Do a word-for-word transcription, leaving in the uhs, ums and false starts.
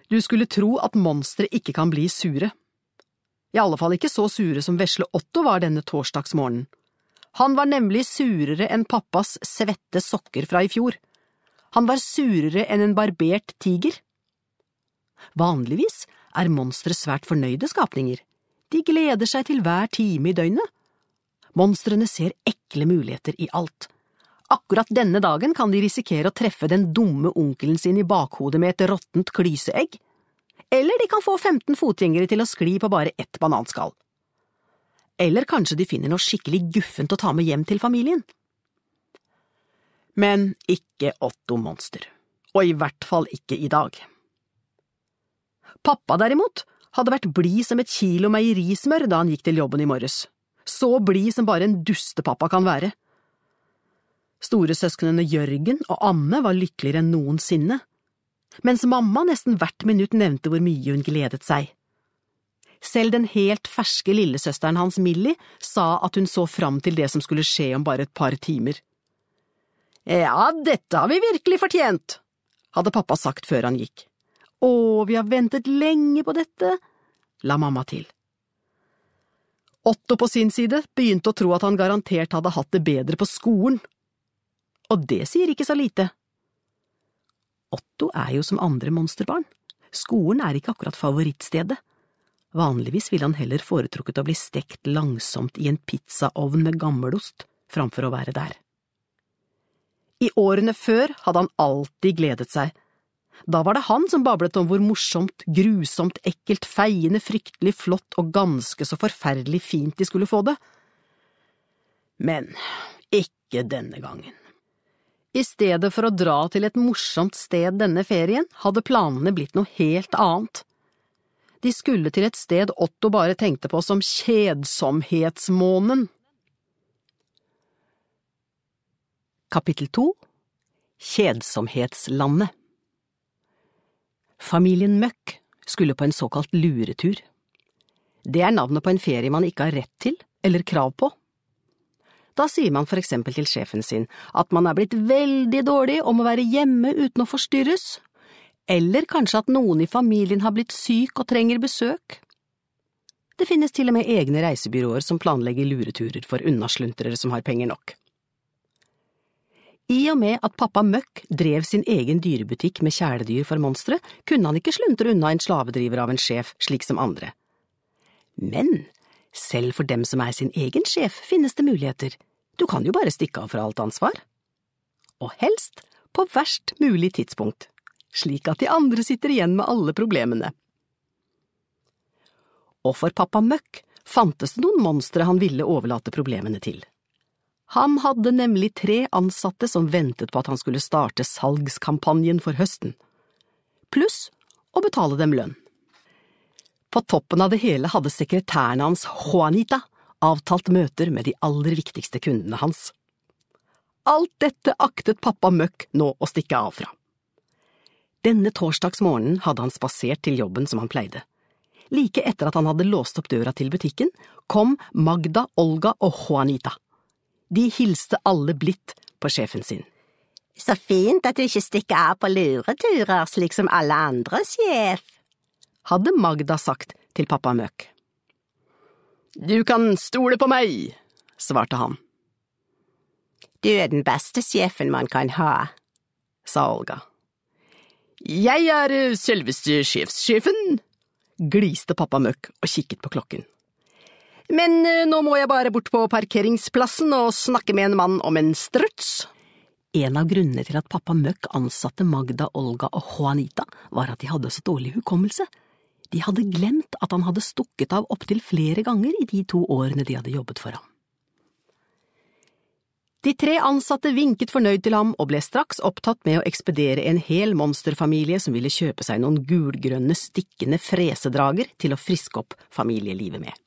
Du skulle tro at monstre ikke kan bli sure. I alle fall ikke så sure som vesle Otto var denne torsdagsmorgenen. Han var nemlig surere enn pappas svette sokker fra i fjor. Han var surere enn en barbert tiger. Vanligvis er monstre svært fornøyde skapninger. De gleder seg til hver time i døgnet. Monstrene ser ekle muligheter i alt. Akkurat denne dagen kan de risikere å treffe den dumme onkelen sin i bakhodet med et råttent klyseegg. Eller de kan få femten fotgjengere til å skli på bare ett bananskall. Eller kanskje de finner noe skikkelig guffent å ta med hjem til familien. Men ikke Otto Monster. Og i hvert fall ikke i dag. Pappa derimot hadde vært blid som et kilo meierismør da han gikk til jobben i morges. Så blid som bare en dustepappa kan være. Storesøsknene Jørgen og Anne var lykkeligere enn noensinne, mens mamma nesten hvert minutt nevnte hvor mye hun gledet seg. Selv den helt ferske lillesøsteren hans Millie sa at hun så fram til det som skulle skje om bare et par timer. Ja, dette har vi virkelig fortjent, hadde pappa sagt før han gikk. Å, vi har ventet lenge på dette, la mamma til. Otto på sin side begynte å tro at han garantert hadde hatt det bedre på skolen. Og det sier ikke så lite. Otto er jo som andre monsterbarn. Skolen er ikke akkurat favorittstedet. Vanligvis ville han heller foretrukket å bli stekt langsomt i en pizzaovn med gammelost, framfor å være der. I årene før hadde han alltid gledet seg. Da var det han som bablet om hvor morsomt, grusomt, ekkelt, feiende, fryktelig flott og ganske så forferdelig fint de skulle få det. Men ikke denne gangen. I stedet for å dra til et morsomt sted denne ferien, hadde planene blitt noe helt annet. De skulle til et sted Otto bare tenkte på som kjedsomhetsmånen. Kapittel to. Kjedsomhetslandet. Familien Møkk skulle på en såkalt luretur. Det er navnet på en ferie man ikke har rett til eller krav på. Da sier man for eksempel til sjefen sin at man er blitt veldig dårlig om å være hjemme uten å forstyrres, eller kanskje at noen i familien har blitt syk og trenger besøk. Det finnes til og med egne reisebyråer som planlegger lureturer for unnasluntrere som har penger nok. I og med at pappa Møkk drev sin egen dyrebutikk med kjæledyr for monstre, kunne han ikke sluntre unna en slavedriver av en sjef slik som andre. Men selv for dem som er sin egen sjef finnes det muligheter. Du kan jo bare stikke av fra alt ansvar. Og helst på verst mulig tidspunkt, slik at de andre sitter igjen med alle problemene. Og for pappa Møkk fantes det noen monstre han ville overlate problemene til. Han hadde nemlig tre ansatte som ventet på at han skulle starte salgskampanjen for høsten, pluss å betale dem lønn. På toppen av det hele hadde sekretæren hans, Juanita, avtalt møter med de aller viktigste kundene hans. Alt dette aktet pappa Møkk nå å stikke av fra. Denne torsdagsmorgenen hadde han spasert til jobben som han pleide. Like etter at han hadde låst opp døra til butikken, kom Magda, Olga og Juanita. De hilste alle blidt på sjefen sin. Så fint at du ikke stikker av på lureturer slik som alle andre, sjef, hadde Magda sagt til pappa Møkk. Du kan stole på meg, svarte han. Du er den beste sjefen man kan ha, sa Olga. Jeg er selveste sjefssjefen, gliste pappa Møkk og kikket på klokken. Men nå må jeg bare bort på parkeringsplassen og snakke med en mann om en struts. En av grunnene til at pappa Møkk ansatte Magda, Olga og Juanita var at de hadde så dårlig hukommelse. De hadde glemt at han hadde stukket av opptil flere ganger i de to årene de hadde jobbet for ham. De tre ansatte vinket fornøyd til ham og ble straks opptatt med å ekspedere en hel monsterfamilie som ville kjøpe seg noen gulgrønne stikkende fresedrager til å friske opp familielivet med.